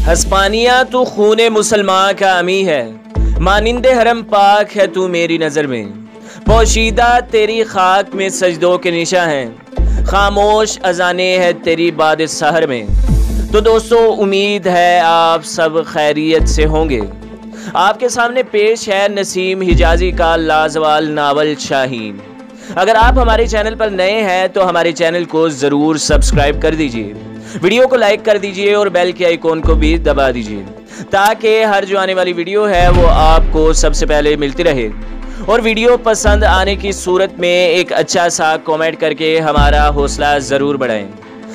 Hispania तू खूने मुसलमान का अमी है, मानिंदे हरम पाक है तू मेरी नज़र में। पोशीदा तेरी खाक में सजदों के निशा हैं, खामोश अजाने है तेरी बाद सहर में। तो दोस्तों, उम्मीद है आप सब खैरियत से होंगे। आपके सामने पेश है नसीम हिजाजी का लाजवाल नावल शाहीन। अगर आप हमारे चैनल पर नए हैं तो हमारे चैनल को ज़रूर सब्सक्राइब कर दीजिए, वीडियो को लाइक कर दीजिए और बेल के आइकॉन को भी दबा दीजिए ताकि हर जो आने वाली वीडियो है वो आपको सबसे पहले मिलती रहे। और वीडियो पसंद आने की सूरत में एक अच्छा सा कमेंट करके हमारा हौसला ज़रूर बढ़ाएं।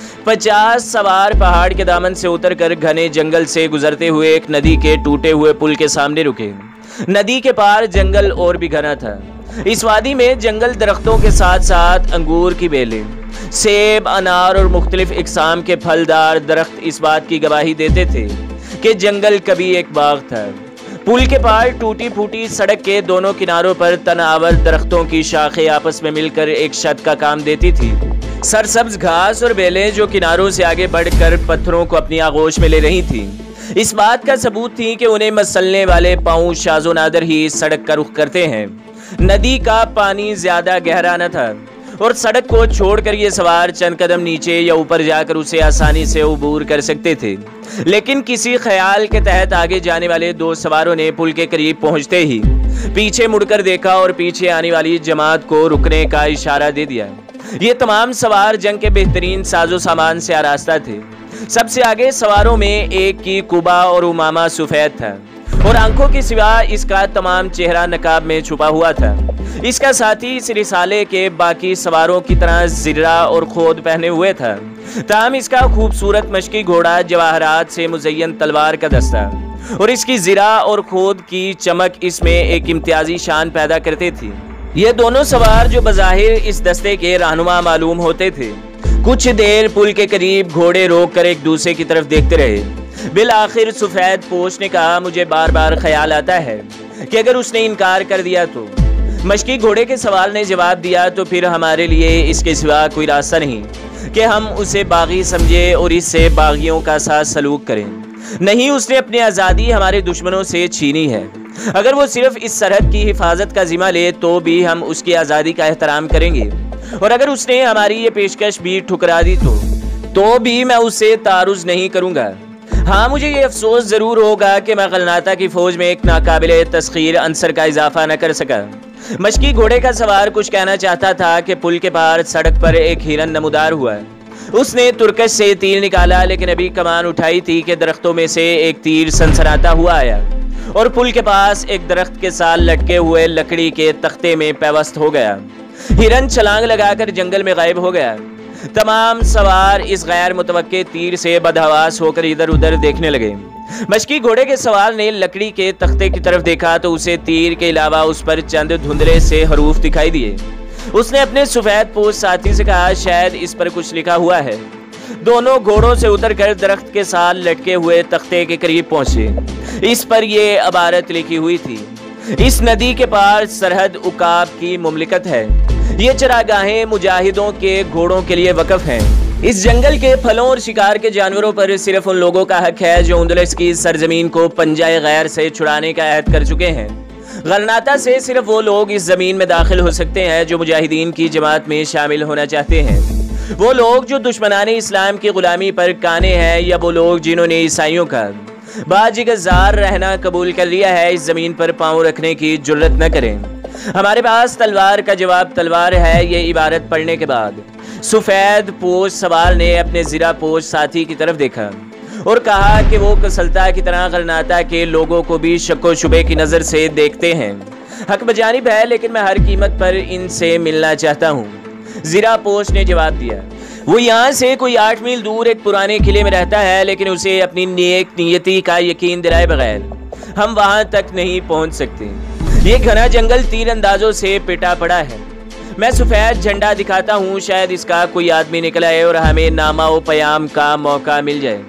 50 सवार पहाड़ के दामन से उतरकर घने जंगल से गुजरते हुए एक नदी के टूटे हुए पुल के सामने रुके। नदी के पार जंगल और भी घना था। इस वादी में जंगल दरख्तों के साथ साथ अंगूर की बेलें, सेब, अनार और मुख्तलिफ इकसाम के फलदार दरख्त इस बात की गवाही देते थे कि जंगल कभी एक बाग था। पुल के पार टूटी फूटी सड़क के दोनों किनारों पर तनावर दरख्तों की शाखें आपस में मिलकर एक छत का काम देती थी। सरसब्ज घास और बेलें जो किनारों से आगे बढ़कर पत्थरों को अपनी आगोश में ले रही थी, इस बात का सबूत थी कि उन्हें मसलने वाले पांव शाजो नादर ही सड़क का रुख करते हैं। नदी का पानी ज्यादा गहरा न था और सड़क को छोड़कर ये सवार चंद कदम नीचे या ऊपर जाकर उसे आसानी से उबूर कर सकते थे। लेकिन किसी ख्याल के तहत आगे जाने वाले दो सवारों ने पुल के करीब पहुंचते ही पीछे मुड़कर देखा और पीछे आने वाली जमात को रुकने का इशारा दे दिया। ये तमाम सवार जंग के बेहतरीन साजो सामान से आरास्ता थे। सबसे आगे सवारों में एक की कुबा और उमामा सफेद था और आंखों के सिवा इसका तमाम चेहरा नकाब में छुपा हुआ था। इसका साथी इस रिसाले के बाकी सवारों की तरह जिर्रा और खोद पहने हुए था। ताम इसका खूबसूरत मशकी घोड़ा जवाहरात से मुज़य्यन तलवार का दस्ता और इसकी जिरा और खोद की चमक इसमें एक इम्तियाजी शान पैदा करते थी। ये दोनों सवार जो बज़ाहिर इस दस्ते के रहनुमा मालूम होते थे, कुछ देर पुल के करीब घोड़े रोक कर एक दूसरे की तरफ देखते रहे। बिल आखिर सफेद पोश ने कहा, मुझे बार बार ख्याल आता है कि अगर उसने इनकार कर दिया तो। मशकी घोड़े के सवाल ने जवाब दिया, तो फिर हमारे लिए इसके सिवा कोई रास्ता नहीं कि हम उसे बागी समझे और इससे बागियों का साथ सलूक करें। नहीं, उसने अपनी आज़ादी हमारे दुश्मनों से छीनी है। अगर वो सिर्फ इस सरहद की हिफाजत का जिम्मा ले तो भी हम उसकी आज़ादी का एहतराम करेंगे, और अगर उसने हमारी ये पेशकश भी ठुकरा दी तो भी मैं उससे तारुज़ नहीं करूँगा। हाँ, मुझे ये अफसोस ज़रूर होगा कि मैं गलनाता की फ़ौज में एक नाकाबिले तस्खीर अंसर का इजाफा न कर सका। मशकी घोड़े का सवार कुछ कहना चाहता था कि पुल के पार सड़क पर एक हिरन नमूदार हुआ। उसने तुरकश से तीर निकाला, लेकिन अभी कमान उठाई थी कि दरख्तों में से एक तीर सनसनाता हुआ आया और पुल के पास एक दरख्त के साथ लटके हुए लकड़ी के तख्ते में पैवस्त हो गया। हिरन छलांग लगाकर जंगल में गायब हो गया। तमाम सवार इस गैर मुतवक्के तीर से बदहवास होकर इधर उधर देखने लगे। मशकी घोड़े के सवार ने लकड़ी के तख्ते की तरफ देखा तो उसे तीर के अलावा उस पर चंद धुंधले से हरूफ दिखाई दिए। उसने अपने सफेद पोश साथी से कहा, शायद इस पर कुछ लिखा हुआ है। दोनों घोड़ों से उतरकर दरख्त के साथ लटके हुए तख्ते के करीब पहुंचे। इस पर यह इबारत लिखी हुई थी, इस नदी के पार सरहद उकाब की मुमलिकत है। ये चरागाहें मुजाहिदों के घोड़ों के लिए वक़फ़ हैं। इस जंगल के फलों और शिकार के जानवरों पर सिर्फ उन लोगों का हक है जो उंदलस की सरजमीन को पंजाए गैर से छुड़ाने का अहद कर चुके हैं। गलनाता से सिर्फ वो लोग इस ज़मीन में दाखिल हो सकते हैं जो मुजाहिदीन की जमात में शामिल होना चाहते हैं। वो लोग जो दुश्मनाने इस्लाम की गुलामी पर काने हैं, या वो लोग जिन्होंने ईसाइयों का बाजिगज़ार रहना कबूल कर लिया है, इस ज़मीन पर पाँव रखने की जुर्रत न करें। हमारे पास तलवार का जवाब तलवार है। ये इबारत पढ़ने के बाद सफेद पोश सवार ने अपने ज़िरा पोश साथी की तरफ देखा और कहा कि वो कसलता की तरह गलनाता के लोगों को भी शक्को शुबे की नज़र से देखते हैं। हक बजानिब है, लेकिन मैं हर कीमत पर इनसे मिलना चाहता हूँ। ज़िरा पोश ने जवाब दिया, वो यहाँ से कोई 8 मील दूर एक पुराने किले में रहता है, लेकिन उसे अपनी नेक नियति का यकीन दिलाए बगैर हम वहाँ तक नहीं पहुँच सकते। ये घना जंगल तीर अंदाजों से पिटा पड़ा है। मैं सफेद झंडा दिखाता हूँ, शायद इसका कोई आदमी निकला है और हमें नामा व पयाम का मौका मिल जाए।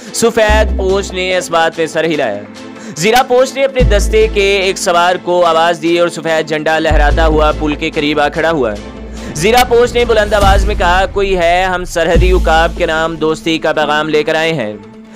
सफेद पोश ने इस बात में सर हिलाया। ज़िरा पोश ने अपने दस्ते के एक सवार को आवाज़ दी और सफेद झंडा लहराता हुआ पुल के करीब आ खड़ा हुआ। ज़िरा पोश ने बुलंद आवाज़ में कहा, कोई है, हम सरहदी उकाब के नाम दोस्ती का पैगाम लेकर आए हैं।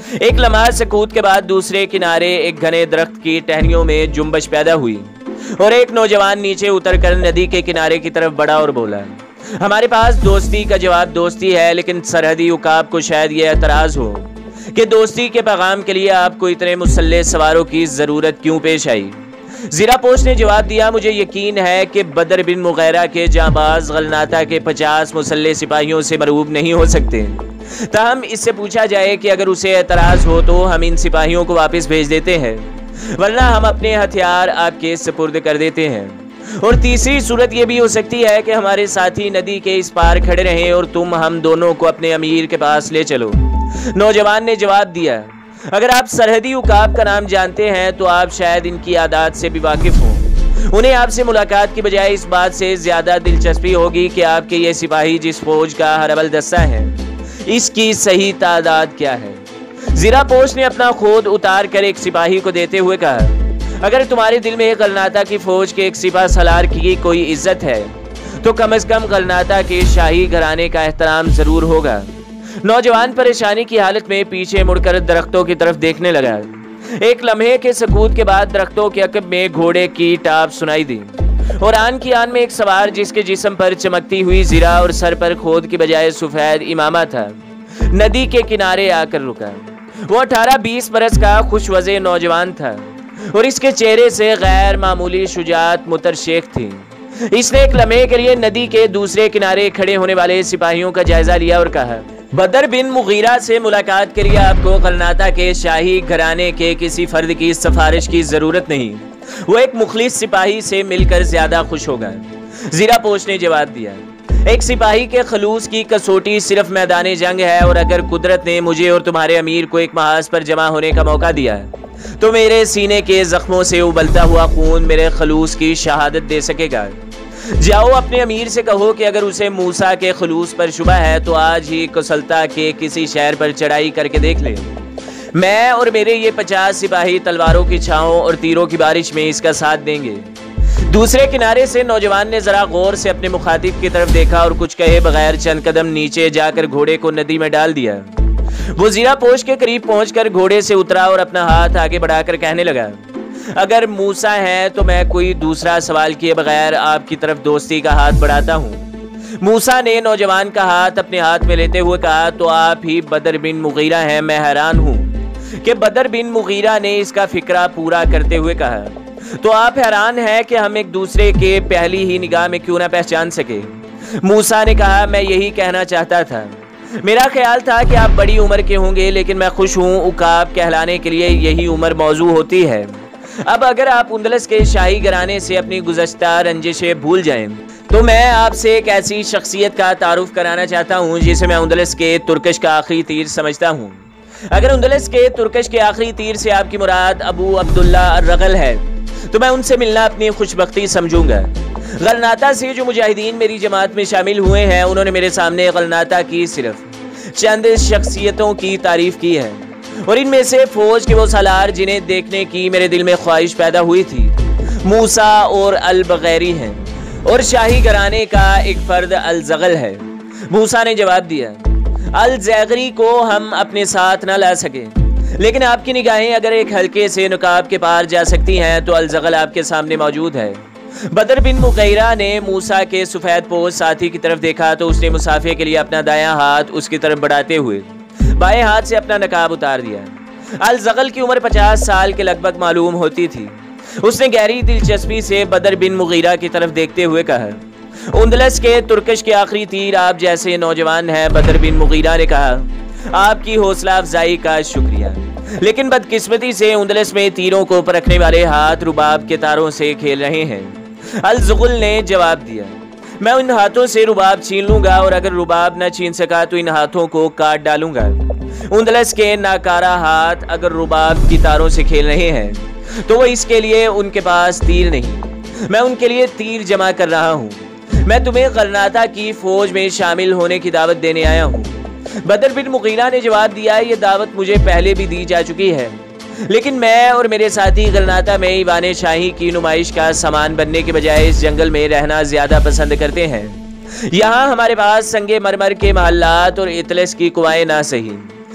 एक लम्हा सकूत के बाद दूसरे किनारे एक घने दरख्त की टहनियों में जुम्बश पैदा हुई और एक नौजवान नीचे उतरकर नदी के किनारे की तरफ बढ़ा और बोला, हमारे पास दोस्ती का जवाब दोस्ती है, लेकिन सरहदी उकाब को शायद यह एतराज हो कि दोस्ती के पैगाम के लिए आपको इतने मुसल्ले सवारों की जरूरत क्यों पेश आई। ज़ीरापोश ने जवाब दिया, मुझे यकीन है कि बदर बिन मुगैरा के जांबाज गलनाता के 50 मुसल्ले सिपाहियों से मरूब नहीं हो सकते। ताहम इससे पूछा जाए कि अगर उसे एतराज हो तो हम इन सिपाहियों को वापस भेज देते हैं, वरना हम अपने हथियार आपके सुपुर्द कर देते हैं। और तीसरी सूरत यह भी हो सकती है कि हमारे साथी नदी के इस पार खड़े रहें और तुम हम दोनों को अपने अमीर के पास ले चलो। नौजवान ने जवाब दिया, अगर आप सरहदी उकाब का नाम जानते हैं तो आप शायद इनकी आदत से भी वाकिफ हों। उन्हें आपसे मुलाकात की बजाय इस बात से ज्यादा दिलचस्पी होगी कि आपके ये सिपाही जिस फौज का हरबल दस्ता है, इसकी सही तादाद क्या है। ज़ीरापोश ने अपना खुद उतार कर एक सिपाही को देते हुए कहा, अगर तुम्हारे दिल में गलनाता की फौज के एक सिपा सलार की कोई इज्जत है तो कम से कम गलनाता के शाही घराने का एहतराम जरूर होगा। नौजवान परेशानी की हालत में पीछे मुड़कर दरख्तों की तरफ देखने लगा। एक लम्हे के सकूत के बाद दरख्तों के अकब में घोड़े की टाप सुनाई दी और आन की आन में एक सवार जिसके जिस्म पर चमकती हुई जीरा और सर पर खोद की बजाय सफेद इमामा था, नदी के किनारे आकर रुका। वो 18-20 बरस का खुशवज़े नौजवान था और इसके चेहरे से गैर मामूली शुजाअत मुतरशेख थी। इसने एक लम्हे के लिए नदी के दूसरे किनारे खड़े होने वाले सिपाहियों का जायजा लिया और कहा, बदर बिन मुगीरा से मुलाकात के लिए आपको गलनाता के शाही घराने के किसी फर्द की सिफारिश की जरूरत नहीं, वो एक मुखलिस सिपाही से मिलकर ज्यादा खुश होगा। ज़ीरापोश ने जवाब दिया, एक सिपाही के खलूस की कसौटी सिर्फ मैदान जंग है और अगर कुदरत ने मुझे और तुम्हारे अमीर को एक महाज पर जमा होने का मौका दिया तो मेरे सीने के जख्मों से उबलता हुआ खून मेरे खलूस की शहादत दे सकेगा। जाओ अपने अमीर से कहो कि अगर उसे मूसा के खलूस पर शुबा है तो आज ही कुसलता के किसी शहर पर चढ़ाई करके देख ले। मैं और मेरे ये 50 सिपाही तलवारों की छाओं और तीरों की बारिश में इसका साथ देंगे। दूसरे किनारे से नौजवान ने जरा गौर से अपने मुखातिब की तरफ देखा और कुछ कहे बगैर चंद कदम नीचे जाकर घोड़े को नदी में डाल दिया। वो ज़ीरापोश के करीब पहुंचकर घोड़े से उतरा और अपना हाथ आगे बढ़ाकर कहने लगा, अगर मूसा है तो मैं कोई दूसरा सवाल किए बगैर आपकी तरफ दोस्ती का हाथ बढ़ाता हूँ। मूसा ने नौजवान का हाथ अपने हाथ में लेते हुए कहा, तो आप ही बदर बिन मुगीरा हैं। मैं हैरान हूँ कि बदर बिन मुगीरा ने इसका फिक्रा पूरा करते हुए कहा, तो आप हैरान हैं कि हम एक दूसरे के पहली ही निगाह में क्यों ना पहचान सके। मूसा ने कहा, मैं यही कहना चाहता था। मेरा ख्याल था कि आप बड़ी उम्र के होंगे, लेकिन मैं खुश हूँ, उकाब कहलाने के लिए यही उम्र मौजू होती है। अब अगर आप उंदलस के शाही घराने से अपनी गुज़श्ता रंजिशें भूल जाएं, तो मैं आपसे एक ऐसी शख्सियत का तारुफ कराना चाहता हूँ जिसे मैं उंदलस के तुर्कश का आखिरी तीर समझता हूँ। अगर उंदलस के तुर्कश के आखिरी तीर से आपकी मुराद अबू अब्दुल्ला अर्रगल है तो मैं उनसे मिलना अपनी खुशबख्ती समझूंगा। गलनाता से जो मुजाहिदीन मेरी जमात में शामिल हुए हैं, उन्होंने मेरे सामने गलनाता की सिर्फ चंद शख्सियतों की तारीफ की है और इनमें से फौज के वो सालार जिन्हें देखने की मेरे दिल में ख्वाहिश पैदा हुई थी, मूसा और अल बगैरी हैं और शाही घराने का एक फर्द अल जगल है। मूसा ने जवाब दिया, अल जैगरी को हम अपने साथ न ला सके, लेकिन आपकी निगाहें अगर एक हल्के से नुकाब के पार जा सकती हैं तो अल जगल आपके सामने मौजूद है। बदर बिन मुगैरा ने मूसा के सफेद पोश साथी की तरफ देखा तो उसने मुसाफे के लिए अपना दायां हाथ उसकी तरफ बढ़ाते हुए बाएं हाथ से अपना नकाब उतार दिया। अल जगल की उम्र 50 साल के लगभग मालूम होती थी। उसने गहरी दिलचस्पी से बदर बिन मुगीरा की तरफ देखते हुए कहा, उंदलस के तुर्कश के आखिरी तीर आप जैसे नौजवान हैं। बदर बिन मुगीरा ने कहा, आपकी हौसला अफजाई का शुक्रिया, लेकिन बदकिस्मती से उंदलस में तीरों को परखने वाले हाथ रुबाब के तारों से खेल रहे हैं। अल जुगल ने जवाब दिया, मैं उन हाथों से रुबाब छीन लूंगा और अगर रुबाब न छीन सका तो इन हाथों को काट डालूंगा। उंदलस के नाकारा हाथ अगर रुबाब की तारों से खेल रहे हैं तो वो इसके लिए उनके पास तीर नहीं, मैं उनके लिए तीर जमा कर रहा हूँ। मैं तुम्हें गलनाता की फौज में शामिल होने की दावत देने आया हूँ। बदर बिन मुगीरा ने जवाब दिया, ये दावत मुझे पहले भी दी जा चुकी है, लेकिन मैं और मेरे साथी गलनाता में ईवान शाही की नुमाइश का सामान बनने के बजाय इस जंगल में रहना ज्यादा पसंद करते हैं। यहाँ हमारे पास संगे मरमर के महल्लात और इतलस की कुआएं ना सही,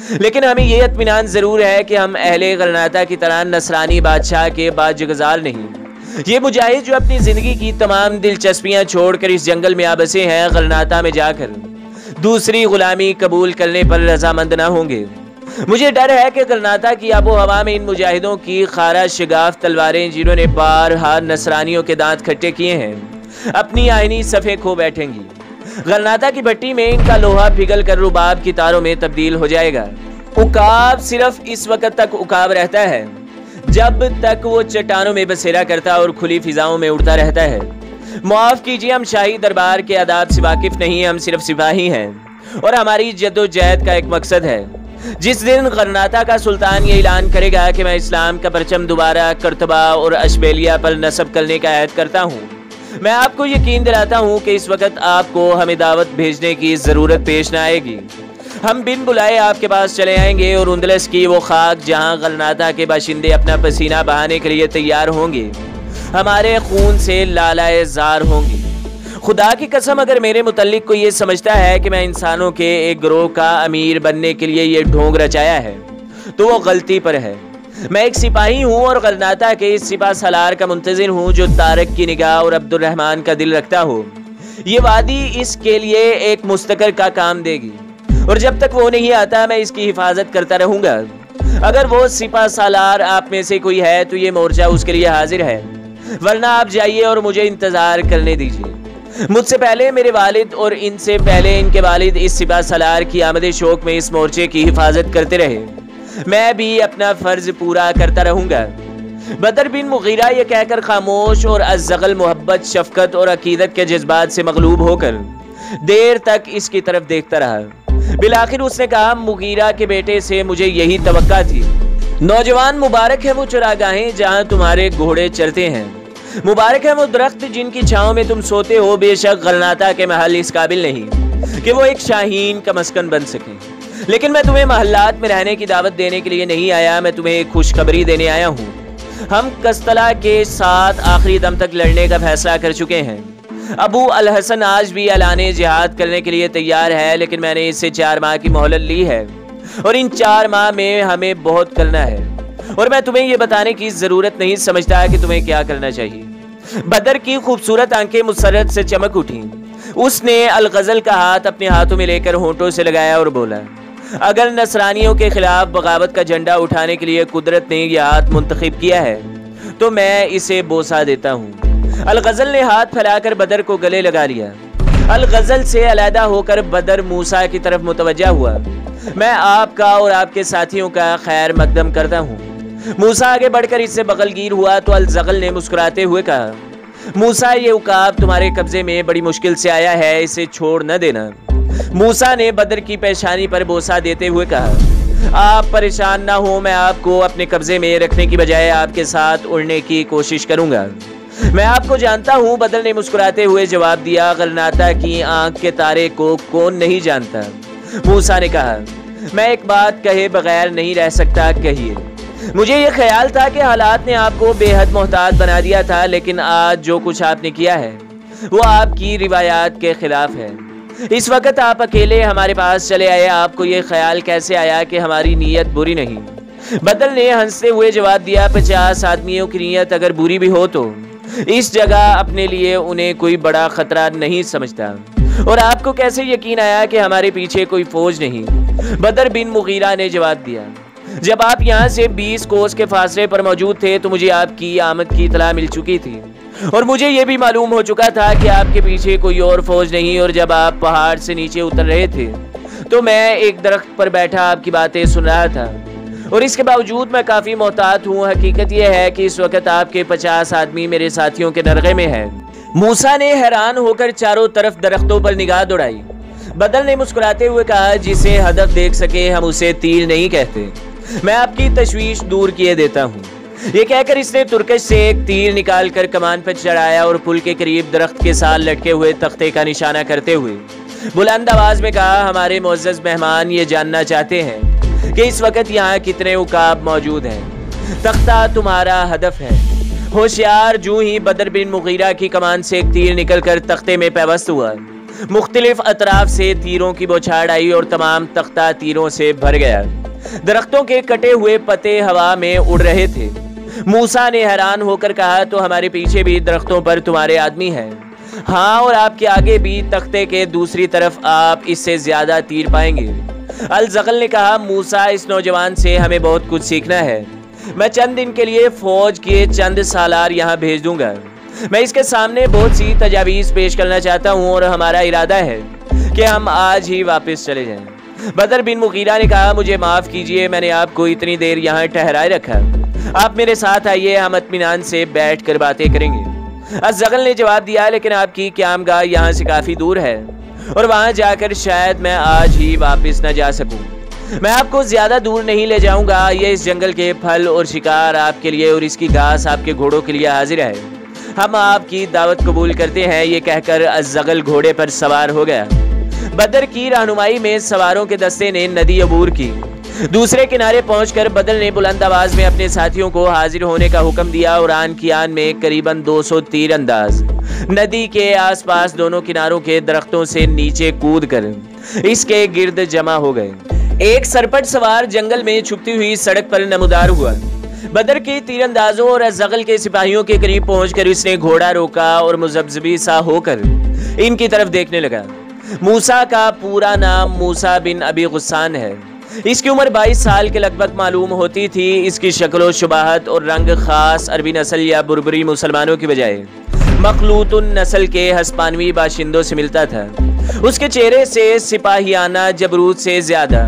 लेकिन हमें यह इत्मीनान जरूर है कि हम अहले गरनाता की तरह नसरानी बादशाह के बाजगुज़ार नहीं। ये मुजाहिद जो अपनी जिंदगी की तमाम दिलचस्पियां छोड़कर इस जंगल में आ बसे हैं, गरनाता में जाकर दूसरी गुलामी कबूल करने पर रजामंद न होंगे। मुझे डर है कि गरनाता की आबो हवा में इन मुजाहिदों की खारा शिगाफ तलवारें, जिन्होंने बारहा नसरानियों के दांत खट्टे किए हैं, अपनी आईनी सफ़े खो बैठेंगी। गरनाता की भट्टी में इनका लोहा पिघल कर रुबाब की तारों में तब्दील हो जाएगा। उकाब सिर्फ इस वक्त तक उकाब रहता है जब तक वो चट्टानों में बसेरा करता और खुली फिजाओं में उड़ता रहता है। माफ कीजिए, हम शाही दरबार के आदाब से वाकिफ नहीं, हम सिर्फ सिपाही हैं और हमारी जद्दोजहद का एक मकसद है। जिस दिन गरनाता का सुल्तान ये ऐलान करेगा कि मैं इस्लाम का परचम दोबारा करतबा और अशबेलिया पर नस्ब करने का ऐद करता हूँ, मैं आपको यकीन दिलाता हूँ कि इस वक्त आपको हमें दावत भेजने की ज़रूरत पेश न आएगी। हम बिन बुलाए आपके पास चले आएंगे और उंदलस की वो खाक जहाँ गरनाता के बाशिंदे अपना पसीना बहाने के लिए तैयार होंगे, हमारे खून से लालाए जार होंगी। खुदा की कसम, अगर मेरे मुतल्लिक को ये समझता है कि मैं इंसानों के एक ग्रोह का अमीर बनने के लिए ये ढोंग रचाया है, तो वो गलती पर है। मैं एक सिपाही हूँ और गरनाता के इस सिपा सलार का मुंतजिर हूँ जो तारक की निगाह और अब्दुर्रहमान का दिल रखता हो। ये वादी इसके लिए एक मुस्तकर का काम देगी और जब तक वो नहीं आता मैं इसकी हिफाजत करता रहूँगा। अगर वो सिपा सालार आप में से कोई है तो ये मोर्चा उसके लिए हाजिर है, वरना आप जाइए और मुझे इंतजार करने दीजिए। मुझसे पहले मेरे वालिद और इनसे पहले इनके वालिद इस सिपा सलार की आमद शौक में इस मोर्चे की हिफाजत करते रहे, मैं भी अपना फर्ज पूरा करता रहूंगा। बदर बिन मुगीरा ये कहकर खामोश और अज़्ज़गल मोहब्बत, शफकत और अकीदत के जज्बात से मगलूब होकर देर तक इसकी तरफ देखता रहा। बिलाखिर उसने कहा, मुगीरा के बेटे से मुझे यही तवक्का थी। नौजवान, मुबारक है वो चरागाहें जहाँ तुम्हारे घोड़े चरते हैं, मुबारक है वो दरख्त जिनकी छांव में तुम सोते हो। बेशक गरनाता के महल इस काबिल नहीं कि वो एक शाहीन का मस्कन बन सके, लेकिन मैं तुम्हें महल्लात में रहने की दावत देने के लिए नहीं आया, मैं तुम्हें एक खुशखबरी देने आया हूँ। हम कस्तला के साथ आखिरी दम तक लड़ने का फैसला कर चुके हैं। अबू अल हसन आज भी ऐलाने जिहाद करने के लिए तैयार है, लेकिन मैंने इससे 4 माह की मोहलत ली है और इन 4 माह में हमें बहुत करना है और मैं तुम्हें यह बताने की जरूरत नहीं समझता कि तुम्हें क्या करना चाहिए। बदर की खूबसूरत आंखें मुसर्रत से चमक उठी। उसने अल गजल का हाथ अपने हाथों में लेकर होंठों से लगाया और बोला, अगर नसरानियों के खिलाफ बगावत का झंडा उठाने के लिए कुदरत ने यह हाथ मुंतखब किया है तो मैं इसे बोसा देता हूँ। अल गजल ने हाथ फैलाकर बदर को गले लगा लिया। अल गजल से अलहदा होकर बदर मूसा की तरफ मुतवज्जा हुआ। मैं आपका और आपके साथियों का खैर मकदम करता हूँ। मूसा आगे बढ़कर इससे बगलगीर हुआ तो अल गजल ने मुस्कुराते हुए कहा, मूसा, ये उकाब तुम्हारे कब्जे में बड़ी मुश्किल से आया है, इसे छोड़ न देना। मूसा ने बदर की पेशानी पर बोसा देते हुए कहा, आप परेशान ना हो, मैं आपको अपने कब्जे में रखने की बजाय आपके साथ उड़ने की कोशिश करूंगा। मैं आपको जानता हूँ, बदर ने मुस्कुराते हुए जवाब दिया। गरनाता की आंख के तारे को कौन नहीं जानता। मूसा ने कहा, मैं एक बात कहे बगैर नहीं रह सकता, कहिए। मुझे यह ख्याल था कि हालात ने आपको बेहद मोहताज बना दिया था, लेकिन आज जो कुछ आपने किया है वो आपकी रिवायात के खिलाफ है। इस वक्त आप अकेले हमारे पास चले आए, आपको ये ख्याल कैसे आया कि हमारी नीयत बुरी नहीं? बदर ने हंसते हुए जवाब दिया, 50 आदमियों की नीयत अगर बुरी भी हो तो इस जगह अपने लिए उन्हें कोई बड़ा खतरा नहीं समझता। और आपको कैसे यकीन आया कि हमारे पीछे कोई फौज नहीं? बदर बिन मुगीरा ने जवाब दिया, जब आप यहाँ से 20 कोस के फासले पर मौजूद थे तो मुझे आपकी आमद की इतला मिल चुकी थी और मुझे यह भी मालूम हो चुका था कि आपके पीछे कोई और फौज नहीं। और जब आप पहाड़ से नीचे उतर रहे थे तो मैं एक दरख्त पर बैठा आपकी बातें सुन रहा था और इसके बावजूद मैं काफ़ी मोहतात हूँ। हकीकत यह है कि इस वक्त आपके 50 आदमी मेरे साथियों के नरगे में है। मूसा ने हैरान होकर चारों तरफ दरख्तों पर निगाह दौड़ाई। बदर ने मुस्कुराते हुए कहा, जिसे हदफ देख सके हम उसे तीर नहीं कहते, मैं आपकी तशवीश दूर किए देता हूँ। ये कहकर इसने तुर्कश से एक तीर निकालकर कमान पर चढ़ाया और पुल के करीब दरख्त के साथ लटके हुए तख्ते का निशाना करते हुए बुलंद आवाज में कहा, हमारे मुअज़्ज़ज़ मेहमान ये जानना चाहते हैं कि इस वक्त यहाँ कितने उकाब मौजूद हैं। तख्ता तुम्हारा हदफ है। होशियार। जूं ही बदर बिन मुगीरा की कमान से एक तीर निकलकर तख्ते में पैवस्त हुआ, मुख्तलिफ अतराफ से तीरों की बौछार आई और तमाम तख्ता तीरों से भर गया। दरख्तों के कटे हुए पत्ते हवा में उड़ रहे थे। मूसा ने हैरान होकर कहा, तो हमारे पीछे भी दरख्तों पर तुम्हारे आदमी हैं। हाँ, और आपके आगे भी तख्ते के दूसरी तरफ आप इससे ज्यादा तीर पाएंगे। अल-ज़ग़ल ने कहा, मूसा, इस नौजवान से हमें बहुत कुछ सीखना है। मैं चंद दिन के लिए फौज के चंद सालार यहाँ भेज दूंगा। मैं इसके सामने बहुत सी तजावीज़ पेश करना चाहता हूँ और हमारा इरादा है कि हम आज ही वापस चले जाएं। बदर बिन मुगीरा ने कहा, मुझे माफ़ कीजिए, मैंने आपको इतनी देर यहाँ ठहराए रखा। आप मेरे साथ आइए, हम इत्मीनान से बैठ कर बातें करेंगे। अल-ज़ग़ल ने जवाब दिया, लेकिन आपकी क़यामगाह यहाँ से काफ़ी दूर है और वहाँ जाकर शायद मैं आज ही वापस न जा सकूँ। मैं आपको ज़्यादा दूर नहीं ले जाऊँगा। ये इस जंगल के फल और शिकार आपके लिए और इसकी घास आपके घोड़ों के लिए हाजिर है। हम आपकी दावत कबूल करते हैं। ये कहकर अल-ज़ग़ल घोड़े पर सवार हो गया। बदर की रहनुमाई में सवारों के दस्ते ने नदी अबूर की। दूसरे किनारे पहुंचकर बदर ने बुलंद आवाज में अपने साथियों को हाजिर होने का हुक्म दिया और आन की आन में करीबन 200 तीर अंदाज नदी के आसपास दोनों किनारों के दरख्तों से नीचे कूद कर इसके गिर्द जमा हो गए। एक सरपट सवार जंगल में छुपती हुई सड़क पर नमूदार हुआ। बदर के तीरंदाजों और अल-ज़ग़ल के सिपाहियों के करीब पहुंचकर इसने घोड़ा रोका और मुज़ब्ज़बी सा होकर इनकी तरफ देखने लगा। मूसा का पूरा नाम मूसा बिन अबी गुस्सान है। इसकी उम्र 22 साल के लगभग मालूम होती थी। इसकी शक्ल शुबाहत और रंग खास अरबी नस्ल या बुरबरी मुसलमानों की बजाय मखलूतुन नस्ल के हस्पानवी बाशिंदों से मिलता था। उसके चेहरे से सिपाहियाना जबरूत से ज्यादा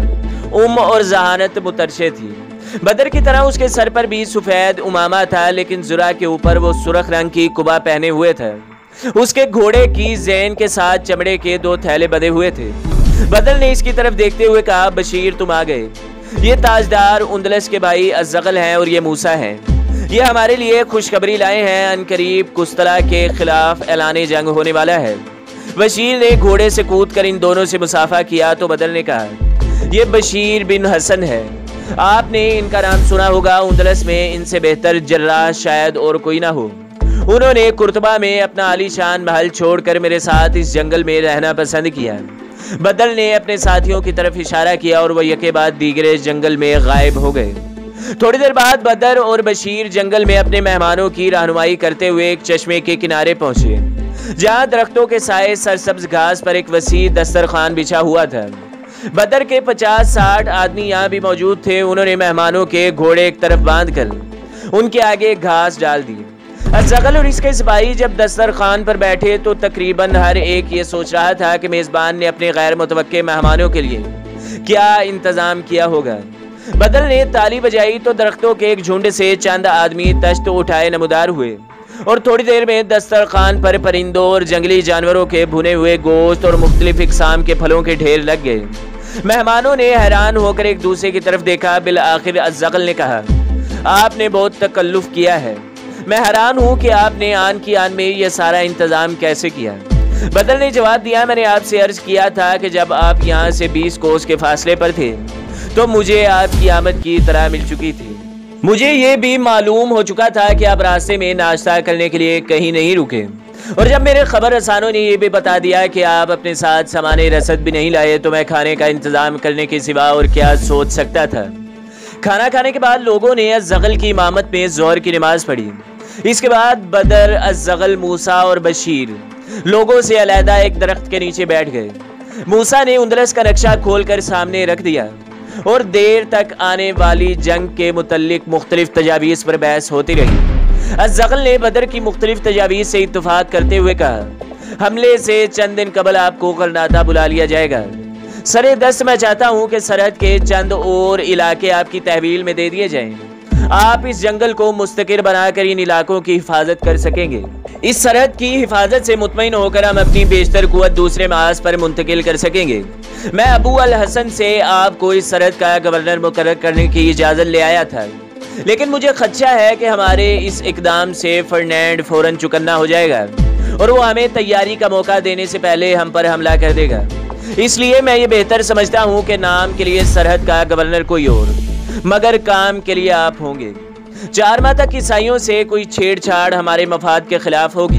और जहानत मुतरशे थी। बदर की तरह उसके सर पर भी सफेद उमामा था, लेकिन जुरा के ऊपर वो सुर्ख रंग की कुबा पहने हुए था। उसके घोड़े की ज़ैन के साथ चमड़े के 2 थैले बंधे हुए थे। बदर ने इसकी तरफ देखते हुए कहा, बशीर, तुम आ गए। ये ताजदार उंदलस के भाई अल-ज़ग़ल हैं और ये मूसा हैं। ये हमारे लिए खुशखबरी लाए हैं। अनकरीब कुस्तला के खिलाफ ऐलान जंग होने वाला है। बशीर ने घोड़े से कूदकर इन दोनों से मुसाफा किया तो बदर ने कहा, ये बशीर बिन हसन है। आपने इनका नाम सुना होगा। उंदलस में इनसे बेहतर जर्राह शायद और कोई ना हो। उन्होंने कुर्तबा में अपना आलीशान महल छोड़कर मेरे साथ इस जंगल में रहना पसंद किया। बदर ने अपने साथियों की तरफ इशारा किया और वह यके बाद दीगरे जंगल में गायब हो गए। थोड़ी देर बाद बदर और बशीर जंगल में अपने मेहमानों की रहनुमाई करते हुए एक चश्मे के किनारे पहुंचे, जहां दरख्तों के साए सरसब्ज घास पर एक वसी दस्तरखान बिछा हुआ था। बदर के 50-60 आदमी यहाँ भी मौजूद थे। उन्होंने मेहमानों के घोड़े एक तरफ बांधकर उनके आगे घास डाल दी। अल-ज़ग़ल और इसके सिपाही जब दस्तरखान पर बैठे तो तकरीबन हर एक ये सोच रहा था कि मेज़बान ने अपने गैर मुतवक्के मेहमानों के लिए क्या इंतज़ाम किया होगा। बदर ने ताली बजाई तो दरख्तों के एक झुंड से चंद आदमी तश्त उठाए नमूदार हुए और थोड़ी देर में दस्तरखान पर परिंदों और जंगली जानवरों के भुने हुए गोश्त और मुख्तलिफ इक़साम के फलों के ढेर लग गए। मेहमानों ने हैरान होकर एक दूसरे की तरफ देखा। बिल आखिर अल-ज़ग़ल ने कहा, आपने बहुत तकल्लुफ़ किया है। मैं हैरान हूँ कि आपने आन की आन में यह सारा इंतज़ाम कैसे किया। बदर ने जवाब दिया, मैंने आपसे अर्ज़ किया था कि जब आप यहाँ से 20 कोस के फासले पर थे तो मुझे आपकी आमद की तरह मिल चुकी थी। मुझे ये भी मालूम हो चुका था कि आप रास्ते में नाश्ता करने के लिए कहीं नहीं रुके, और जब मेरे खबर रसानों ने यह भी बता दिया कि आप अपने साथ सामाने रसद भी नहीं लाए तो मैं खाने का इंतजाम करने के सिवा और क्या सोच सकता था। खाना खाने के बाद लोगों ने अल-ज़ग़ल की इमामत में ज़ोहर की नमाज पढ़ी। इसके बाद बदर, अल-ज़ग़ल, मूसा और बशीर लोगों से अलहदा एक दरख्त के नीचे बैठ गए। मूसा ने उंदलस का नक्शा खोलकर सामने रख दिया और देर तक आने वाली जंग के मुतल्लिक मुख्तलिफ तजावीज़ पर बहस होती रही। अल-ज़ग़ल ने बदर की मुख्तलिफ तजावीज़ से इत्तफ़ाक़ करते हुए कहा, हमले से चंद दिन कबल आपको करनाता बुला लिया जाएगा। सरे दस्त मैं चाहता हूँ कि सरहद के चंद और इलाके आपकी तहवील में दे दिए जाएं। आप इस जंगल को मुस्तकिर बनाकर इन इलाकों की हिफाजत कर सकेंगे। इस सरहद की हिफाजत से मुतमईन होकर हम अपनी बेशतर कुव्वत दूसरे महाज पर मुंतकिल कर सकेंगे। मैं अबू अल हसन से आपको इस सरहद का गवर्नर मुकर्रर करने की इजाज़त ले आया था, लेकिन मुझे खदशा है कि हमारे इस इकदाम से फर्डिनेंड फौरन चुकन्ना हो जाएगा और वो हमें तैयारी का मौका देने से पहले हम पर हमला कर देगा। इसलिए मैं ये बेहतर समझता हूँ कि नाम के लिए सरहद का गवर्नर कोई और, मगर काम के लिए आप होंगे। 4 माह तक ईसाइयों से कोई छेड़छाड़ हमारे मफाद के खिलाफ होगी।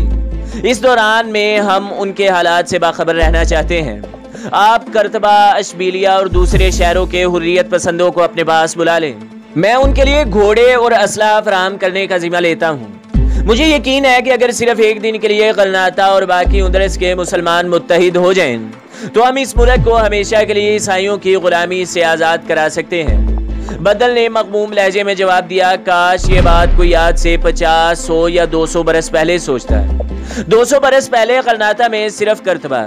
इस दौरान में हम उनके हालात से बाखबर रहना चाहते हैं। आप कर्तबा, अशबीलिया और दूसरे शहरों के हुर्रियत पसंदों को अपने पास बुला लें। मैं उनके लिए घोड़े और असलाह फराहम करने का जिम्मा लेता हूँ। मुझे यकीन है कि अगर सिर्फ एक दिन के लिए गलनाता और बाकी उंदरस के मुसलमान मुत्तहिद हो जाएं, तो हम इस मुल्क को हमेशा के लिए ईसाइयों की गुलामी से आज़ाद करा सकते हैं। बदल ने मकबूम लहजे में जवाब दिया, काश ये बात कोई आज से 50, 100 या 200 बरस पहले सोचता। 200 बरस पहले गलनाता में सिर्फ कर्तबा,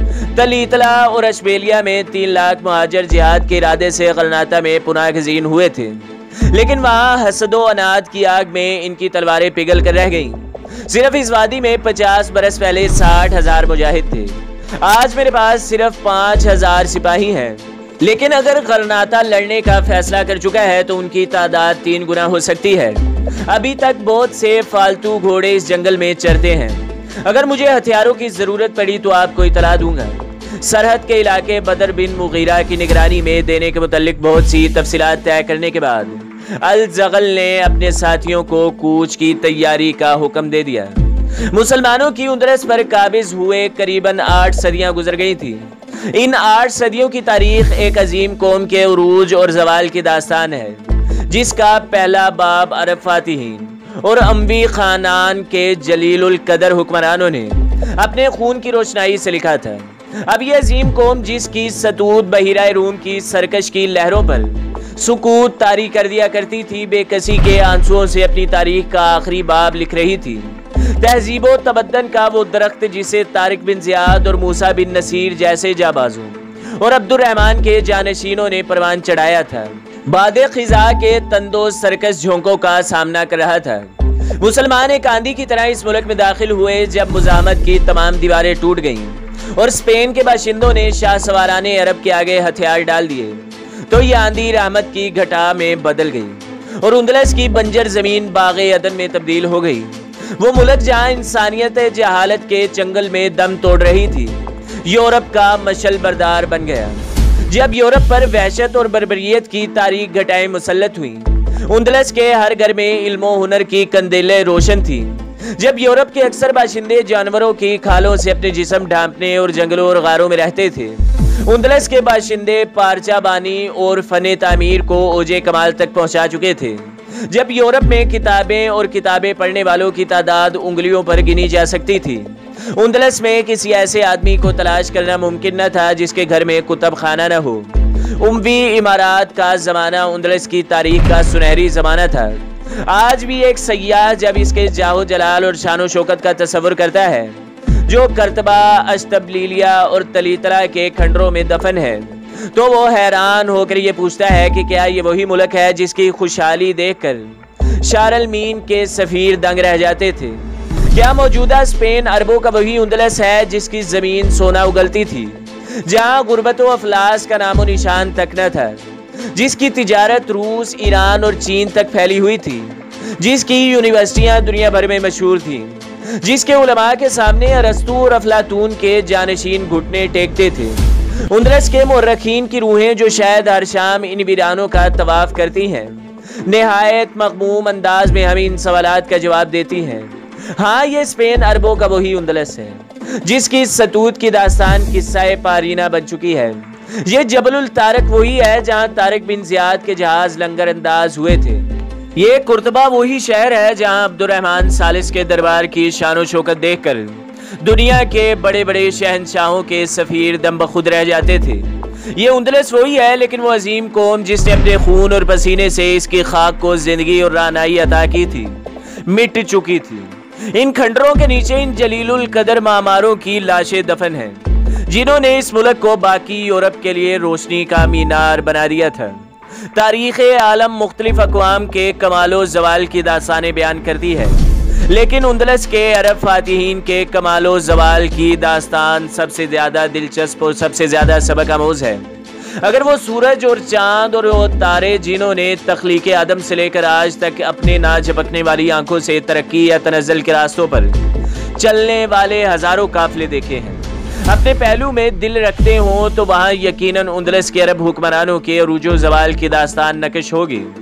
तलीतला और अशबेलिया में 3 लाख मुहाजिर जिहाद के इरादे से गलनाता में पुनः गजीन हुए थे, लेकिन वहाँ हसदो अनाद की आग में इनकी तलवारें पिघल कर रह गईं। सिर्फ इस वादी में 50 बरस पहले 60,000 मुजाहिद थे। आज मेरे पास सिर्फ 5,000 सिपाही हैं, लेकिन अगर गलनाता लड़ने का फैसला कर चुका है तो उनकी तादाद 3 गुना हो सकती है। अभी तक बहुत से फालतू घोड़े इस जंगल में चरते हैं। अगर मुझे हथियारों की जरूरत पड़ी तो आपको इतला दूंगा। सरहद के इलाके बदर बिन मुगीरा की निगरानी में देने के मुतालिक बहुत सी तफसीलात तय करने के बाद अल जगल ने अपने साथियों को कूच की तैयारी का हुक्म दे दिया। मुसलमानों की उंदरस पर काबिज हुए करीबन 8 सदियां गुजर गई थी। इन 8 सदियों की तारीख एक अजीम कौम के उरूज और जवाल की दास्तान है, जिसका पहला बाब अरब फातिहीन और अम्वी खानान के जलीलुल कदर हुक्मरानों ने अपने खून की रोशनाई से लिखा था। अब यह अजीम कौम, जिसकी सतूत बहिरा रूम की सरकश की लहरों पर सुकूत तारी कर दिया करती थी, बेकसी के आंसुओं से अपनी तारीख का आखिरी बाब लिख रही थी। तहजीबो तबद्दन का वो दरख्त जिसे तारिक बिन जियाद और मूसा बिन नसीर जैसे जाबाजों और अब्दुर्रहमान के जानशीनों ने परवान चढ़ाया था, बादे खिजा के तंदो सरकस झोंकों का सामना कर रहा था। मुसलमान एक आंधी की तरह इस मुल्क में दाखिल हुए जब मुजामत की तमाम दीवारें टूट गईं और स्पेन के बाशिंदों ने शाह सवाराने अरब के आगे हथियार डाल दिए, तो ये आंधी रहमत की घटा में बदल गई और उंदलस की बंजर जमीन बागे अदन में तब्दील हो गई। वो मुल्क जहाँ इंसानियत जहालत के जंगल में दम तोड़ रही थी, यूरोप का मशल बरदार बन गया। जब यूरोप पर वहशत और बर्बरियत की तारीख घटाएं मुसल्लत हुई, उंदलस के हर घर में इल्मो हुनर की कंदीलें रोशन थी। जब यूरोप के अक्सर बाशिंदे जानवरों की खालों से अपने जिस्म ढांपने और जंगलों और गारों में रहते थे, उंदलस के बाशिंदे पारचा बानी और फने तामीर को ओजे कमाल तक पहुंचा चुके थे। जब यूरोप में किताबें और किताबें पढ़ने वालों की तादाद उंगलियों पर गिनी जा सकती थी, उंदलस में किसी ऐसे आदमी को तलाश करना मुमकिन न था जिसके घर में कुतब खाना न हो। उम्वी इमारात का जमाना उंदलस की तारीख का सुनहरी जमाना था। आज भी एक सयाह जब इसके जाहो जलाल और शानो शौकत का तस्वुर करता है जो कर्तबा, अश्तबलीलिया और तलीतला के खंडरों में दफन है, तो वो हैरान होकर ये पूछता है कि क्या ये वही मुल्क है जिसकी खुशहाली देखकर शारलमीन के सफीर दंग रह जाते थे? क्या मौजूदा स्पेन अरबों का वही उंदलस है जिसकी जमीन सोना उगलती थी, जहाँ गुर्बत व अफलास का नामो निशान तक न था, जिसकी तिजारत रूस, ईरान और चीन तक फैली हुई थी, जिसकी यूनिवर्सिटियाँ दुनिया भर में मशहूर थी, जिसके उलमा के सामने अरस्तू और अफलातून के जानशीन घुटने टेकते थे। उंदलस के मुर्रखीन की रूहें जो शायद हर शाम इन वीरानों का तवाफ करती हैं, निहायत मखमूम अंदाज में हमें इन सवालात का जवाब देती हैं। हाँ, ये स्पेन अरबों का वही उंदलस है जिसकी सतूत की दास्तान किस्सा पारीना बन चुकी है। ये जबलुल तारक वही है जहाँ तारिक बिन जियाद के जहाज लंगर अंदाज हुए थे। ये कुर्तबा वही शहर है जहाँ अब्दुर्रहमान सालिस के दरबार की शानो शौकत देखकर दुनिया के बड़े बड़े शहनशाहों के सफीर दम बखुद रह जाते थे। ये उंदलस वही है, लेकिन वो अजीम कौम जिसने अपने खून और पसीने से इसकी खाक को जिंदगी और रानाई अता की थी, मिट चुकी थी। इन खंडरों के नीचे इन जलीलुल कदर मामारों की लाशें दफन हैं, जिन्होंने इस मुल्क को बाकी यूरोप के लिए रोशनी का मीनार बना दिया था। तारीख़ आलम मुख्तलिफ अक़वाम के कमालो ज़वाल की दास्तानें बयान करती है, लेकिन उंदलस के अरब फातिहीन के कमालो ज़वाल की दास्तान सबसे ज़्यादा दिलचस्प और सबसे ज़्यादा सबक आमोज़ है। अगर वो सूरज और चांद और वो तारे जिन्होंने तख्लीक़ आदम से लेकर आज तक अपने ना झपकने वाली आंखों से तरक्की या तनज़्ज़ुल के रास्तों पर चलने वाले हज़ारों काफ़िले देखे हैं, अपने पहलू में दिल रखते हों, तो वहाँ यकीनन उंदलस के अरब हुक्मरानों के अरूजो ज़वाल की दास्तान नकश होगी।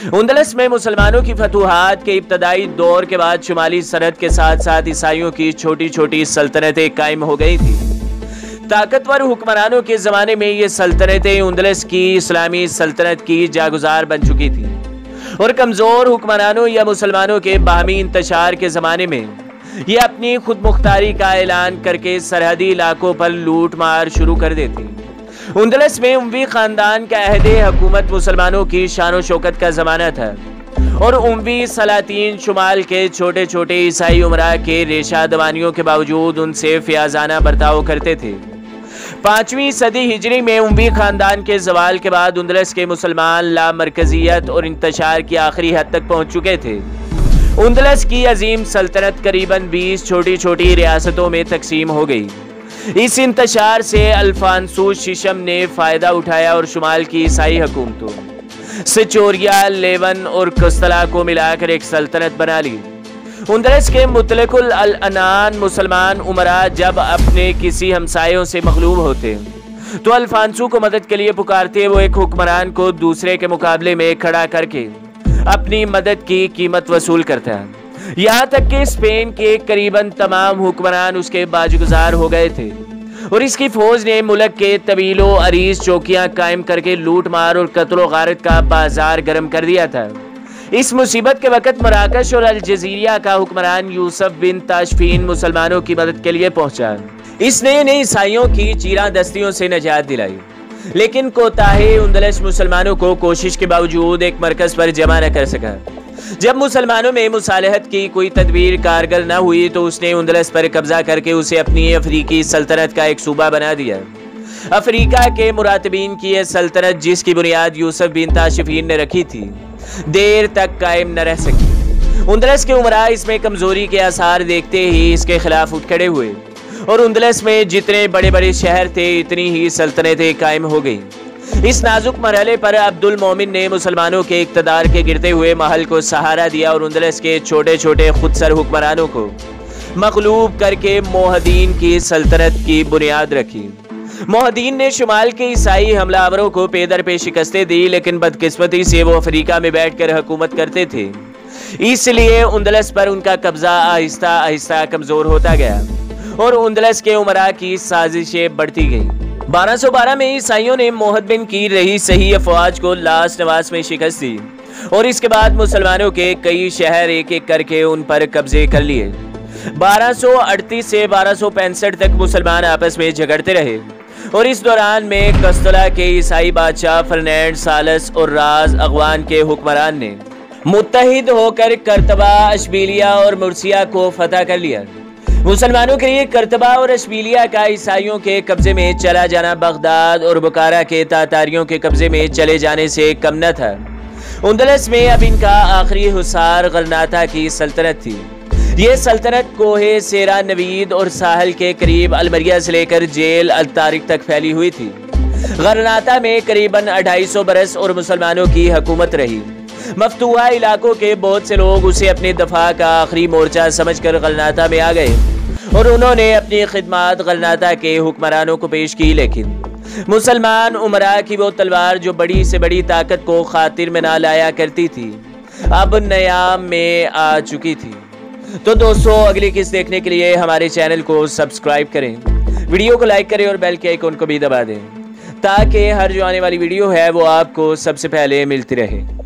उंदलस में मुसलमानों की फतूहात के इब्तदाई दौर के बाद शुमाली सरहद के साथ साथ ईसाइयों की छोटी छोटी सल्तनतें कायम हो गई थी। ताकतवर हुक्मरानों के जमाने में ये सल्तनतें उंदलस की इस्लामी सल्तनत की जागुजार बन चुकी थी और कमजोर हुक्मरानों या मुसलमानों के बाहमी इंतशार के जमाने में ये अपनी खुद मुख्तारी का ऐलान करके सरहदी इलाकों पर लूट मार शुरू कर देती। उंदलस में उमवी खानदान का अहदे हुकूमत मुसलमानों की शान शौकत का जमाना था और उमवी सलातीन शुमाल के छोटे छोटे ईसाई उमरा के रेशा दवानियों के बावजूद उनसे फ़ियाज़ाना बर्ताव करते थे। 5वीं सदी हिजरी में उमवी खानदान के जवाल के बाद उंदलस के मुसलमान लामरकजियत और इंतशार की आखिरी हद तक पहुंच चुके थे। उंदलस की अजीम सल्तनत करीबन 20 छोटी छोटी रियासतों में तकसीम हो गई। इस इंतशार से अल्फांसो शिशम ने फायदा उठाया और शुमाल की ईसाई हुकूमतों सिचोरिया, लेवन और कस्तला को मिलाकर एक सल्तनत बना ली। उंदलस के मुतलकुल अल-अनान मुसलमान उमरा जब अपने किसी हमसायों से मगलूब होते तो अल्फांसो को मदद के लिए पुकारते। वो एक हुक्मरान को दूसरे के मुकाबले में खड़ा करके अपनी मदद की कीमत वसूल करता है। यहाँ तक कि स्पेन के करीबन तमाम हुक्मरान उसके बाजुगुजार हो गए थे और इसकी फौज ने मुल्क के तवीलों अरीज चौकियां कायम करके लूट मार और कत्ल गारत का बाजार गर्म कर दिया था। इस मुसीबत के वक्त मराकश और अल जजीरिया का हुक्मरान यूसुफ बिन ताशफीन मुसलमानों की मदद के लिए पहुंचा। इसने इन्हें ईसाइयों की चीरा दस्तियों से निजात दिलाई, लेकिन कोताहे उंदलस मुसलमानों को कोशिश के बावजूद एक मरकज पर जमा न कर सका। जब मुसलमानों में मुसालहत की कोई तदबीर कारगर न हुई तो उसने उंदलस पर कब्जा करके उसे अपनी अफ्रीकी सल्तनत का एक सूबा बना दिया। अफ्रीका के मुरातबीन की यह सल्तनत, जिसकी बुनियाद यूसुफ बिन ताशफीन ने रखी थी, देर तक कायम न रह सकी। उंदलस के उमरा इसमें कमजोरी के आसार देखते ही इसके खिलाफ उठ खड़े हुए और उंदलस में जितने बड़े बड़े शहर थे इतनी ही सल्तनतें कायम हो गईं। इस नाजुक मरहले पर अब्दुल मोमिन ने मुसलमानों के इक़्तिदार के गिरते हुए महल को सहारा दिया और उंदलस के छोटे छोटे खुदसर हुक्मरानों को मगलूब करके मोहद्दीन की सल्तनत की बुनियाद रखी। मोहद्दीन ने शुमाल के ईसाई हमलावरों को पेदर पे शिकस्तें दी, लेकिन बदकिस्मती से वो अफ्रीका में बैठकर हुकूमत करते थे, इसलिए उंदलस पर उनका कब्जा आहिस्ता आहिस्ता कमजोर होता गया और उंदलस के उमरा की साजिशें बढ़ती गईं। 1212 में ईसाइयों ने मोहद्दिन की रही सही अफवाज को लास नवास में शिकस्त दी और इसके बाद मुसलमानों के कई शहर एक एक करके उन पर कब्जे कर लिए। 1238 से 1265 तक मुसलमान आपस में झगड़ते रहे और इस दौरान में कस्तला के ईसाई बादशाह फर्नैंड सालस और राज अगवान के हुक्मरान ने मुत्तहिद होकर करतबा, अशबीलिया और मुर्सिया को फतह कर लिया। मुसलमानों के लिए करतबा और अशबीलिया का ईसाइयों के कब्जे में चला जाना बगदाद और बुखारा के तातारियों के कब्जे में चले जाने से कम न था। उंदलस में अब इनका आखिरी हुसार गरनाता की सल्तनत थी। ये सल्तनत कोहे सेरा नवीद और साहल के करीब अलमरिया से लेकर जेल अल तारिक तक फैली हुई थी। गरनाता में करीबन 250 बरस और मुसलमानों की हुकूमत रही। मफतूहा इलाकों के बहुत से लोग उसे अपने दफा का आखिरी मोर्चा समझकर गरनाता में आ गए और उन्होंने अपनी खिदमत गरनाता के हुक्मरानों को पेश की, लेकिन मुसलमान उमरा की वो तलवार जो बड़ी से बड़ी ताकत को खातिर में ना लाया करती थी अब नयाम में आ चुकी थी। तो दोस्तों, अगली किस्त देखने के लिए हमारे चैनल को सब्सक्राइब करें, वीडियो को लाइक करें और बेल के आइकन को भी दबा दें ताकि हर जो आने वाली वीडियो है वो आपको सबसे पहले मिलती रहे।